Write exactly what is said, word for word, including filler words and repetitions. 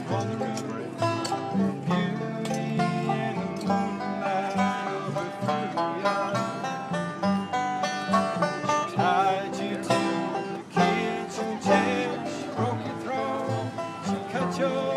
on the river, beauty in the moonlight over Philadelphia. She tied you to the kitchen chair, she broke your throat, she cut your